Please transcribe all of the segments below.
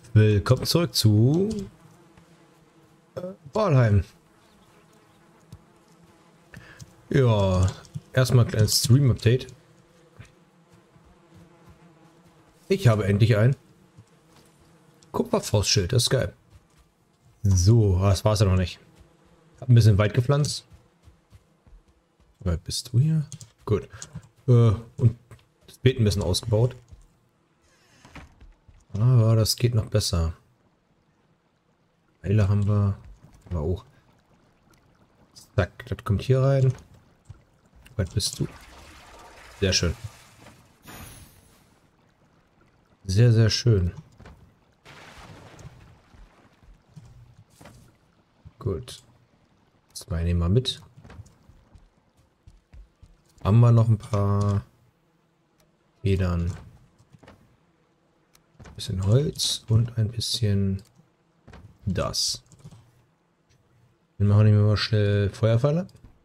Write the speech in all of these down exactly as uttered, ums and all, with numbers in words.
Willkommen zurück zu äh, Valheim. Ja, erstmal ein kleines Stream-Update. Ich habe endlich ein Kupferfaustschild, das ist geil. So, das war's ja noch nicht. Hab ein bisschen weit gepflanzt. Wer bist du hier? Gut. Äh, und das Beet ein bisschen ausgebaut. Aber das geht noch besser. Pfeile haben wir. Aber auch. Zack, das kommt hier rein. Wer bist du? Sehr schön. Sehr, sehr schön. Gut. Zwei nehmen wir mit. Haben wir noch ein paar Federn. Ein bisschen Holz und ein bisschen das. Dann machen wir mal schnell Feuerpfeile.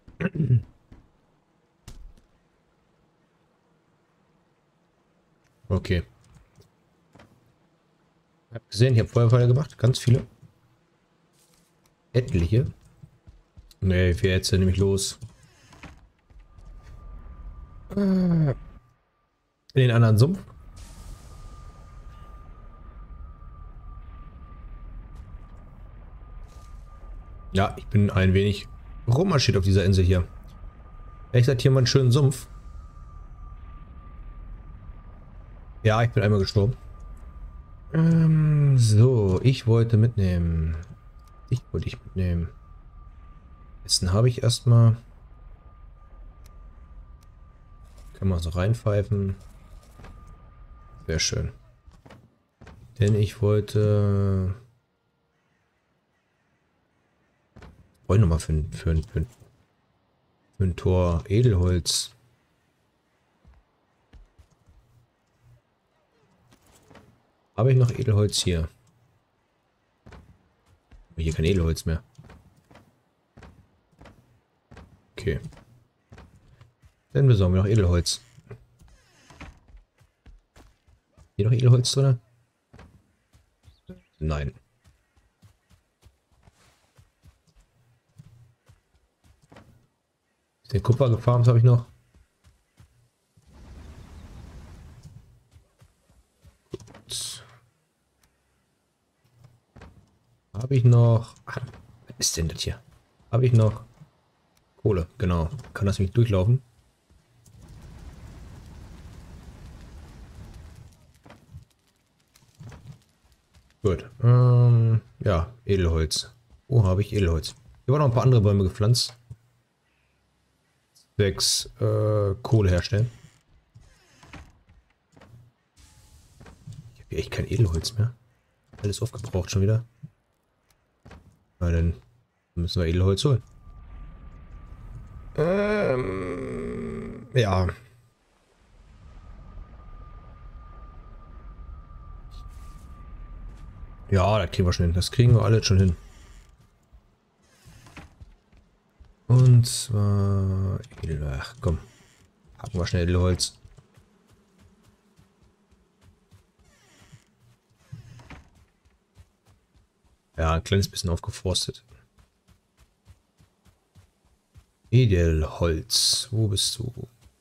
Okay. Ich habe gesehen, ich habe Feuerpfeile gemacht. Ganz viele. Etliche. Ne, ich fährt jetzt nämlich los. In den anderen Sumpf. Ja, ich bin ein wenig rummarschiert auf dieser Insel hier. Ehrlich gesagt, hier mal einen schönen Sumpf. Ja, ich bin einmal gestorben. Ähm, so, ich wollte mitnehmen. Ich wollte ich mitnehmen. Essen habe ich erstmal. Kann man so reinpfeifen. Sehr schön. Denn ich wollte... Wollte nochmal für, ein- für, ein- für, ein- für ein Tor Edelholz. Habe ich noch Edelholz hier? Aber hier kein Edelholz mehr. Okay. Dann besorgen wir noch Edelholz. Hier noch Edelholz drin? Nein. Den Kupfer gefarmt habe ich noch. Gut. Habe ich noch... Ach, was ist denn das hier? Habe ich noch Kohle, genau. Kann das nicht durchlaufen? Gut. Ähm, ja, Edelholz. Wo habe ich Edelholz? Hier waren noch ein paar andere Bäume gepflanzt. Sechs äh, Kohle herstellen. Ich habe hier echt kein Edelholz mehr. Alles aufgebraucht schon wieder. Na dann müssen wir Edelholz holen. Ähm, ja. Ja, das kriegen wir schon hin. Das kriegen wir alles schon hin. Und zwar... Edel, ach komm. Packen wir schnell Edelholz. Ja, ein kleines bisschen aufgeforstet. Edelholz. Wo bist du?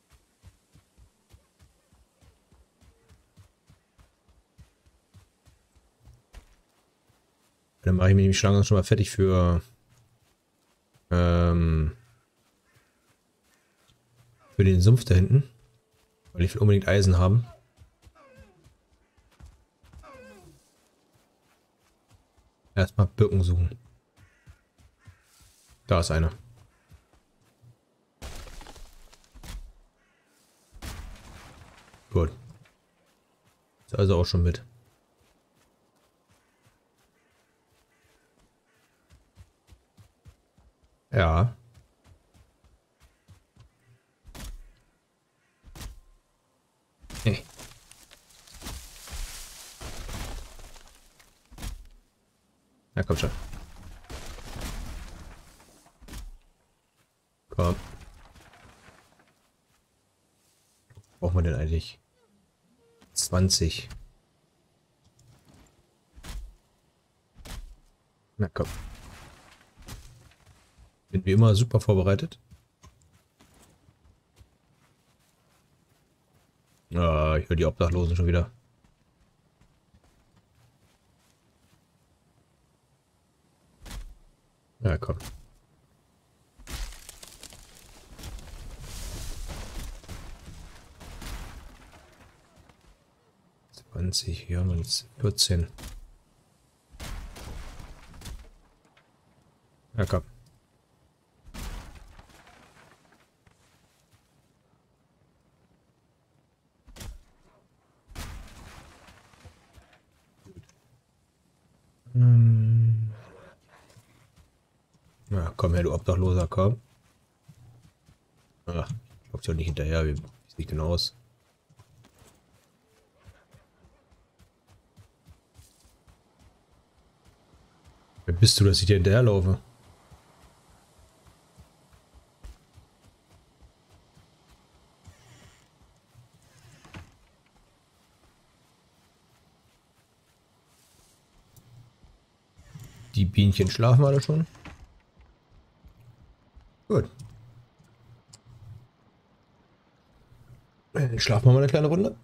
Dann mache ich mich nämlich schon langsam schon mal fertig für... Ähm, für den Sumpf da hinten. Weil ich will unbedingt Eisen haben. Erstmal Birken suchen. Da ist einer. Gut. Ist also auch schon mit. Ja. Hey. Ja, komm schon. Komm. Brauchen wir denn eigentlich? zwanzig. Na komm. Bin wie immer super vorbereitet. Ah, ich höre die Obdachlosen schon wieder. Ja, komm. zwanzig, hier haben wir jetzt vierzehn. Ja, komm. Hm. Na, komm her, du Obdachloser, komm. Ach, ich glaub dir nicht hinterher, wie, wie sieht denn aus? Wer bist du, dass ich dir hinterherlaufe? Die Bienchen schlafen alle schon? Gut. Dann schlafen wir mal eine kleine Runde.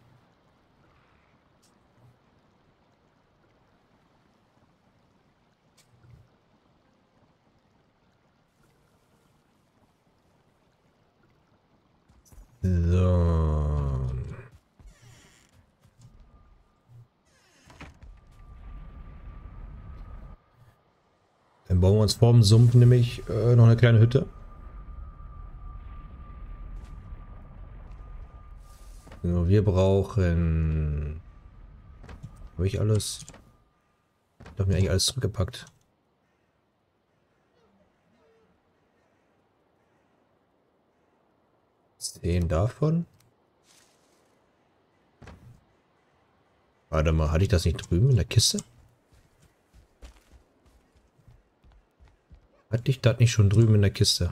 So. Dann bauen wir uns vor dem Sumpf nämlich äh, noch eine kleine Hütte. So, wir brauchen... Habe ich alles? Ich habe mir eigentlich alles zurückgepackt. Zehn davon. Warte mal, hatte ich das nicht drüben in der Kiste? Hatte ich das nicht schon drüben in der Kiste?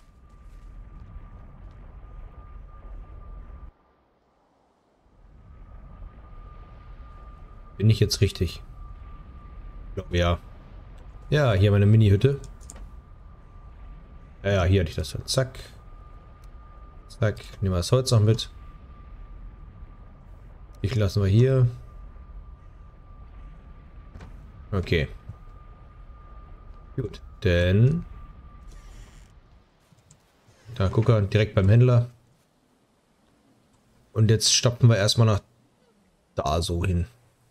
Bin ich jetzt richtig? Ich glaube ja. Ja, hier meine Mini-Hütte. Ja, ja, hier hatte ich das. Zack. Zack. Nehmen wir das Holz noch mit. Ich lassen wir hier. Okay. Gut. Denn... Da, guck mal, direkt beim Händler. Und jetzt stoppen wir erstmal nach da so hin.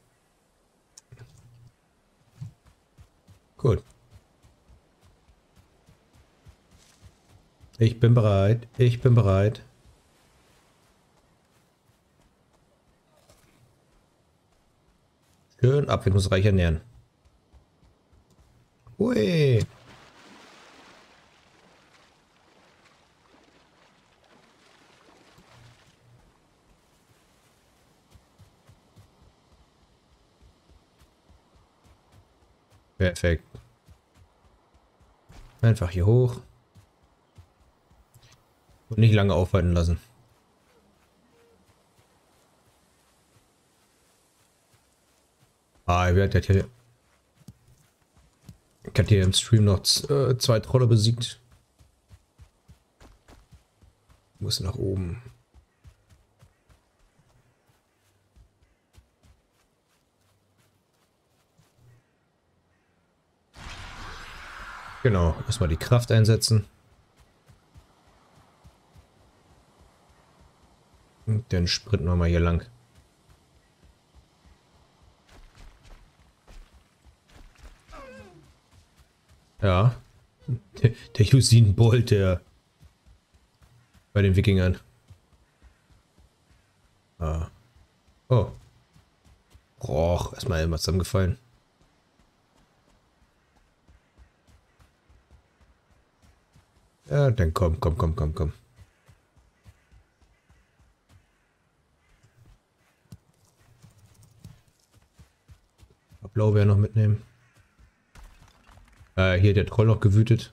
Gut. Ich bin bereit. Ich bin bereit. Schön abwechslungsreich ernähren. Ui. Perfekt. Einfach hier hoch. Und nicht lange aufhalten lassen. Ah, ich werde hier... Ich hatte hier im Stream noch äh, zwei Trolle besiegt. Muss nach oben. Genau, erstmal die Kraft einsetzen. Und dann sprinten wir mal hier lang. Ja. Der, der Usain Bolt, der bei den Wikingern. Ah. Oh. Och, erstmal immer zusammengefallen. Ja, dann komm, komm, komm, komm, komm. Blaubeer noch mitnehmen. Äh, hier der Troll noch gewütet.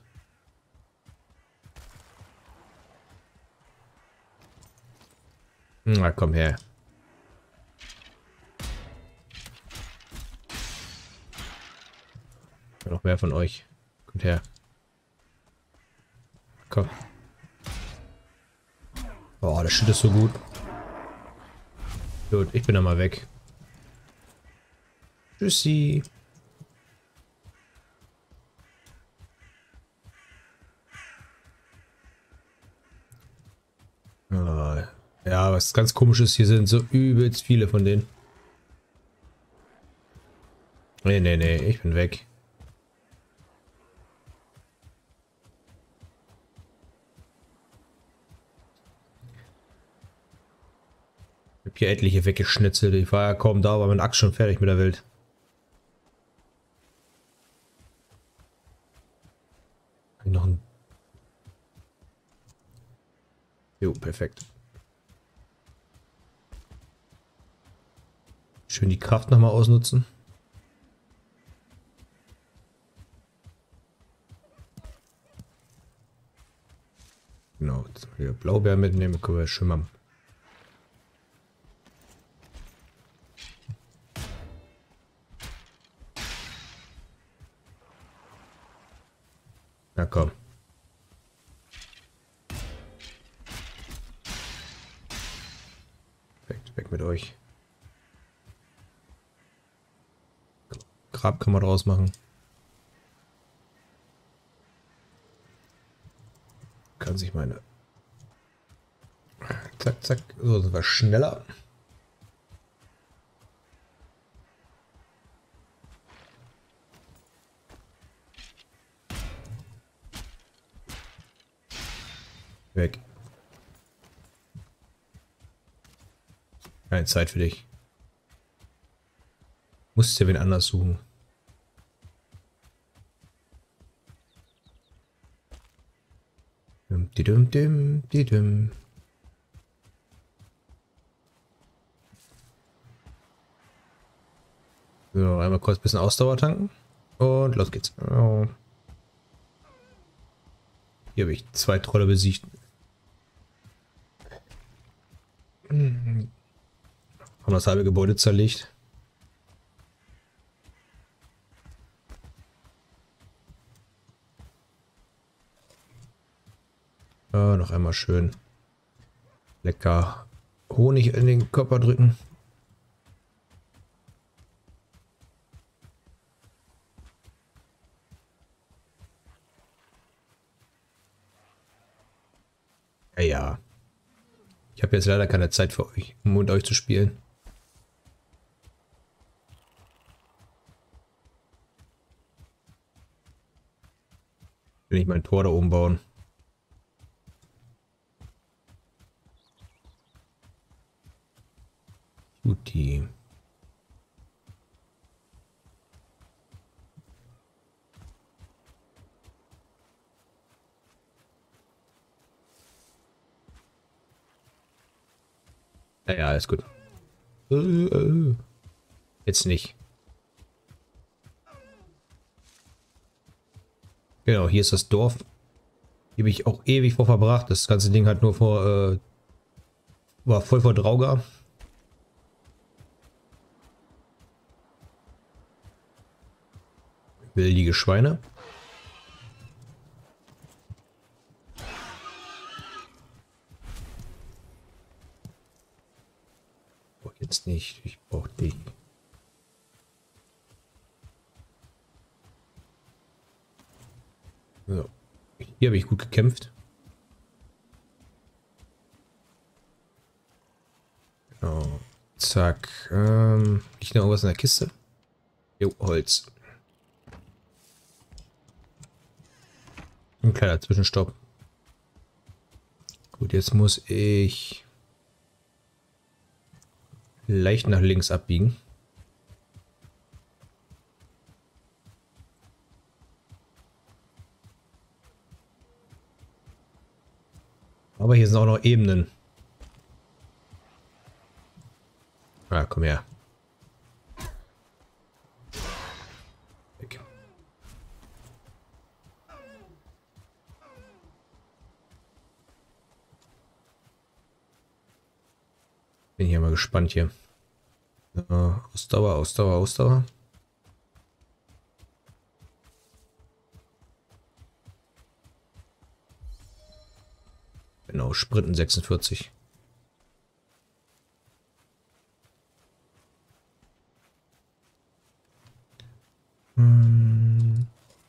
Na, komm her. Noch mehr von euch. Kommt her. Komm. Oh, das Shit ist so gut. Gut, ich bin dann mal weg. Tschüssi. Ja, was ganz komisch ist, hier sind so übelst viele von denen. Nee, nee, nee, ich bin weg. Ich hab hier etliche weggeschnitzelt. Ich war ja kaum da, war mein Axt schon fertig mit der Welt. Hab ich noch ein... Jo, perfekt. Schön die Kraft nochmal ausnutzen. Genau, jetzt mal hier Blaubeer mitnehmen, können wir schimmern. Na komm. Perfekt, weg mit euch. Grab kann man draus machen. Kann sich meine... Zack, zack. So sind wir schneller. Weg. Keine Zeit für dich. Musst dir wen anders suchen. Dim, dim, dim, dim. So, einmal kurz ein bisschen Ausdauer tanken. Und los geht's. Oh. Hier habe ich zwei Trolle besiegt. Haben das halbe Gebäude zerlegt. Ja, noch einmal schön lecker Honig in den Körper drücken. Ja, ja. Ich habe jetzt leider keine Zeit für euch, um mit euch zu spielen. Will ich mein Tor da oben bauen. Guti. Ja, ja, alles gut. Äh, äh. Jetzt nicht. Genau, hier ist das Dorf. Hier habe ich auch ewig vor verbracht. Das ganze Ding hat nur vor... Äh, war voll vor Draugr. Wildige Schweine. Oh, jetzt nicht. Ich brauche dich. So. Hier habe ich gut gekämpft. Genau. Zack. Ähm, liegt noch irgendwas in der Kiste? Jo, Holz. Ein kleiner Zwischenstopp. Gut, jetzt muss ich leicht nach links abbiegen. Aber hier sind auch noch Ebenen. Ah, komm her. Weg. Bin hier mal gespannt hier. So, Ausdauer, Ausdauer, Ausdauer. Genau, Sprinten sechsundvierzig. Hm.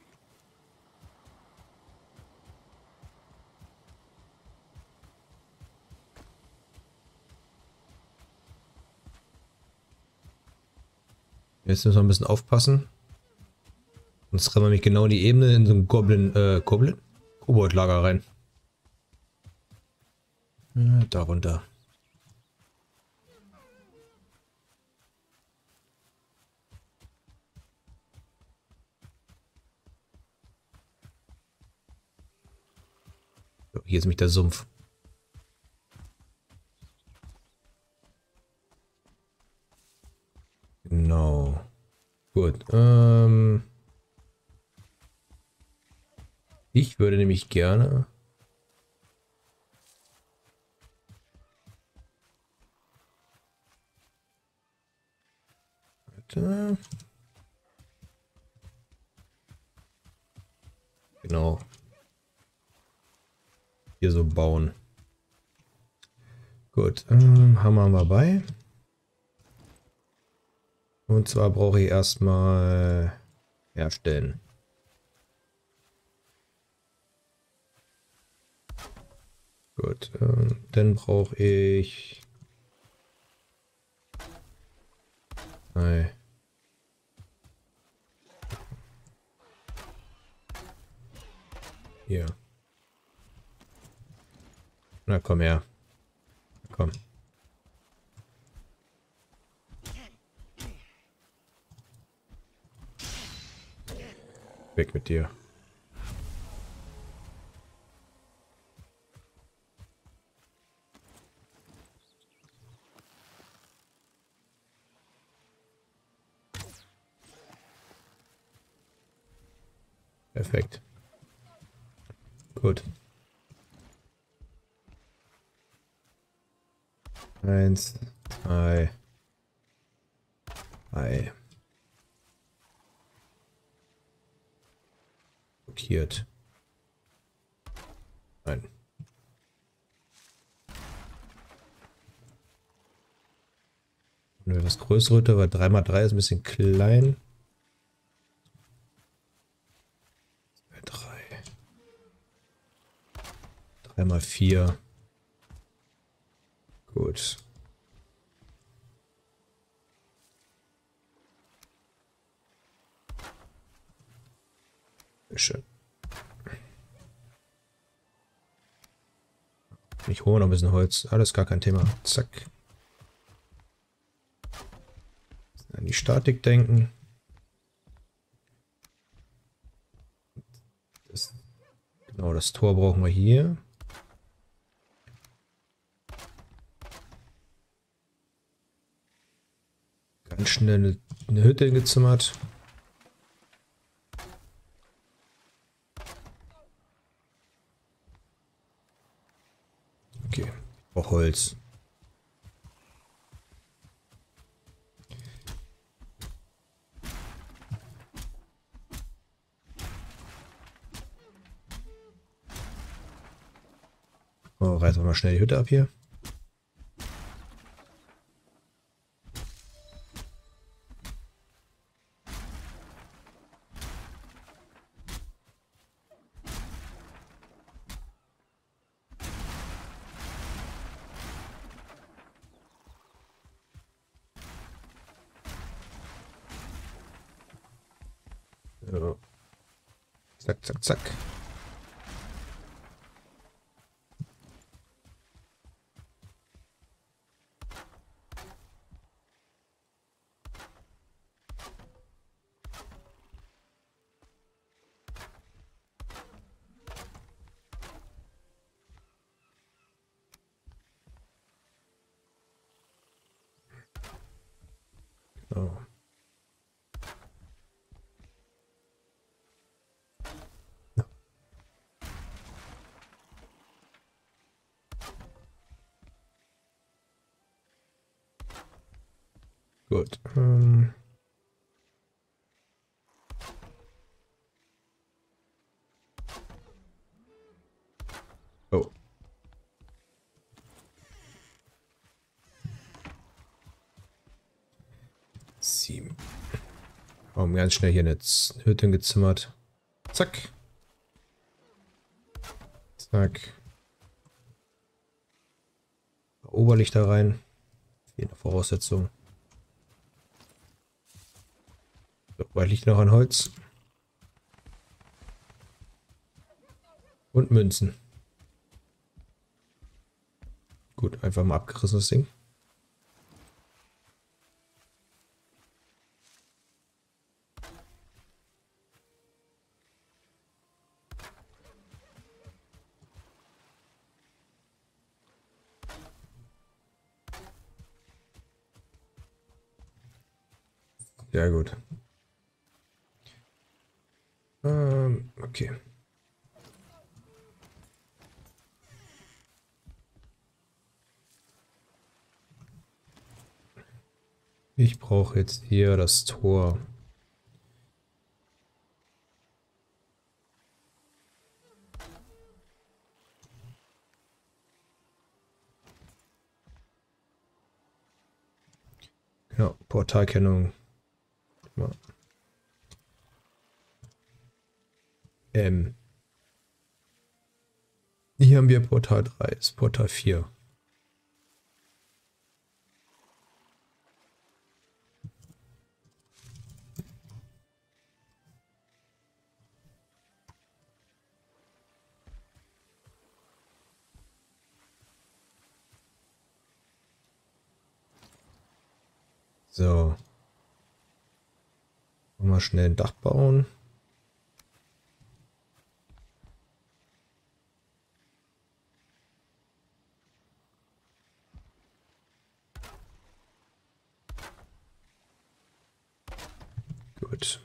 Jetzt müssen wir ein bisschen aufpassen. Sonst rennen wir mich genau in die Ebene in so ein Goblin, äh, Goblin? Kobold-Lager rein. Ja, darunter. So, hier ist nämlich der Sumpf. Genau. Gut. Ähm, ich würde nämlich gerne... Warte. Genau. Hier so bauen. Gut. Ähm, Hammer haben wir bei. Und zwar brauche ich erstmal herstellen. Gut. Ähm, dann brauche ich... Nein. Hier. Na komm her. Komm. Weg mit dir. Perfekt. Gut. Eins, zwei, drei. Blockiert. Nein. Und das größere, weil drei mal drei ist ein bisschen klein. drei. drei mal vier. Gut. Sehr schön. Ich hole noch ein bisschen Holz. Alles gar kein Thema. Zack. An die Statik denken. Das, genau, das Tor brauchen wir hier. Ganz schnell eine, eine Hütte gezimmert. Okay, ich brauche Holz. Oh, reißen wir mal schnell die Hütte ab hier. So. Zack, zack, zack. So. Gut. Ähm. Oh. Warum ganz schnell hier eine Z- Hütte gezimmert. Zack. Zack. Oberlichter rein. Hier eine Voraussetzung. So, weit liegt noch an Holz. Und Münzen. Gut, einfach mal abgerissenes Ding. Ja, gut. Ähm, okay. Ich brauche jetzt hier das Tor. Genau, Portalkennung. Ähm. Hier haben wir Portal drei, ist Portal vier. So. Mal schnell ein Dach bauen. Gut.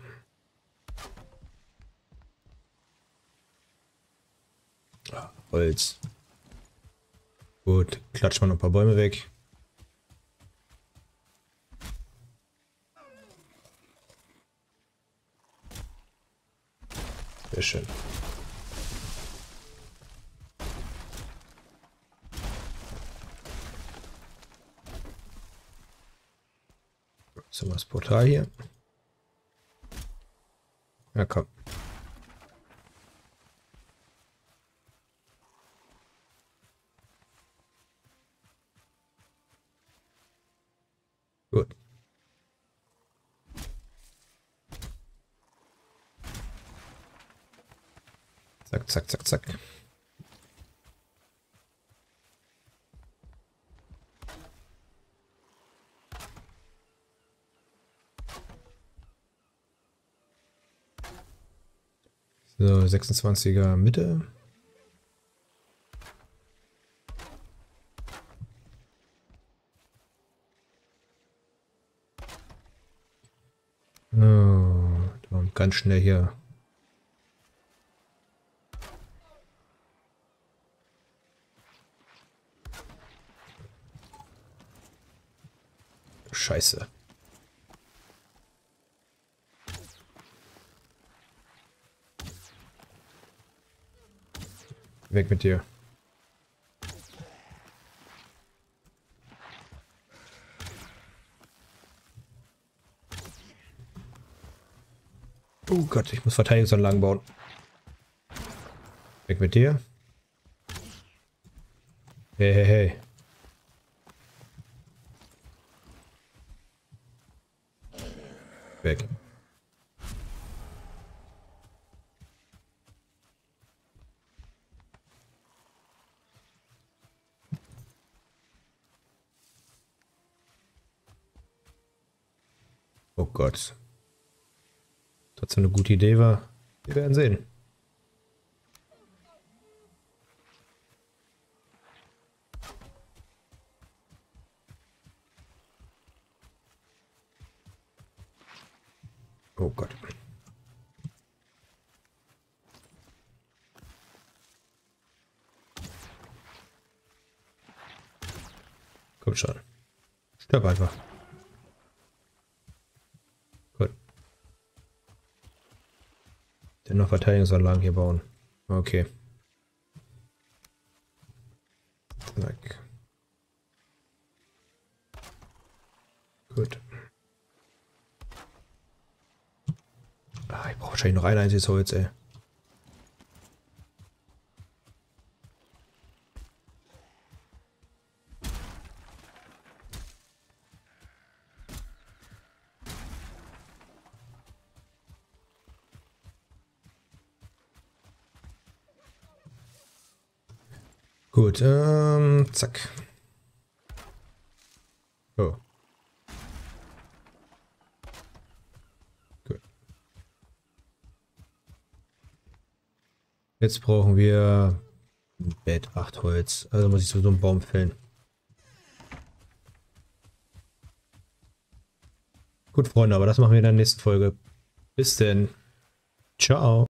Ah, Holz. Gut, klatsch mal noch ein paar Bäume weg. Sehr schön. So, das Portal hier. Ja, komm. Gut. Zack, zack, zack, zack. So, sechsundzwanziger Mitte. Oh, ganz schnell hier. Scheiße. Weg mit dir. Oh Gott, ich muss Verteidigungsanlagen bauen. Weg mit dir. Hey, hey, hey. Weg. Oh Gott. Das so eine gute Idee war. Wir werden sehen. Oh Gott. Komm schon. Stirb einfach. Gut. Dann noch Verteidigungsanlagen hier bauen. Okay. Zack. Gut. Ah, ich brauche wahrscheinlich noch ein einziges Holz, ey. Gut, ähm, zack. Oh. Gut. Jetzt brauchen wir ein Bett, acht Holz. Also muss ich so einen Baum fällen. Gut, Freunde, aber das machen wir in der nächsten Folge. Bis denn. Ciao.